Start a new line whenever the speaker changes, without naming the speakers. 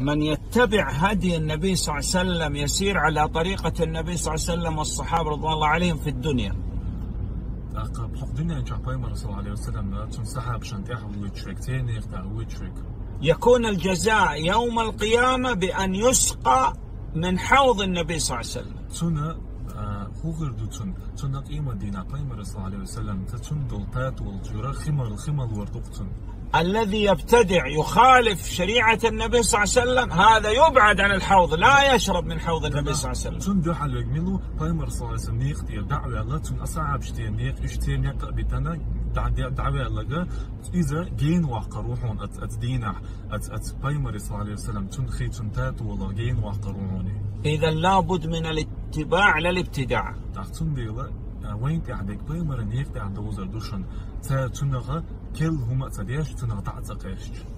من يتبع هدي النبي صلى الله عليه وسلم يسير على طريقة النبي صلى الله عليه وسلم والصحابة رضوان الله عليهم في الدنيا. يكون الجزاء يوم القيامة بأن يسقى من حوض النبي صلى الله عليه وسلم. الذي يبتدع يخالف شريعة النبي صلى الله عليه وسلم هذا يبعد عن الحوض، لا يشرب من حوض النبي صلى الله عليه وسلم. إذا لابد من الاتباع للابتداع.
وين تعدك بيمر نيك تعد وزر دوشن تا تنغا كل هما تديش تنغ تعتقيش